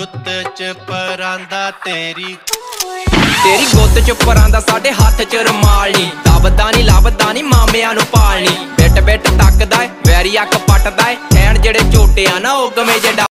ਗੁੱਤ ਚ ਪਰਾਂਦਾ ਤੇਰੀ ਗੁੱਤ ਚ ਪਰਾਂਦਾ ਸਾਡੇ ਹੱਥ ਚ ਰੁਮਾਲ ਨੀ ਲੱਭਦਾ ਨੀ ਮਾਮਿਆਂ ਨੂੰ ਪਾਲਣੀ ਬਿੱਟ ਬਿੱਟ ਤੱਕਦਾ ਏ ਵੈਰੀ ਅੱਖ ਪੱਟਦਾ ਏ ਕਹਿਣ ਜਿਹੜੇ ਝੋਟੇ ਆ ਨਾ ਉਹ ਗਵੇਂ ਜੇ